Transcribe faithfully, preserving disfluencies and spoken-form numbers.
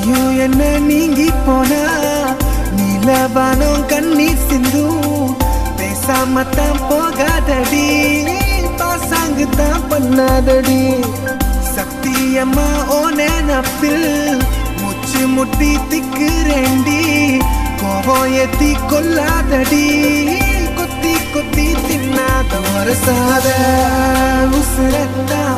நீயும் என்ன நீங்கி போனா நீலவானம் கண்ணீர் சிந்தும் பேசாமத்தான் போகாதடி பாசாங்கு தான் பண்ணாதடி சத்தியம்மா ஓ நினப்பில் மூச்சு முட்டி திக்குறேண்டி கோபம் ஏத்தி கொல்லாதடி கொத்தி கொத்தி தின்னாத ஒரு சாத உசுரத்தான்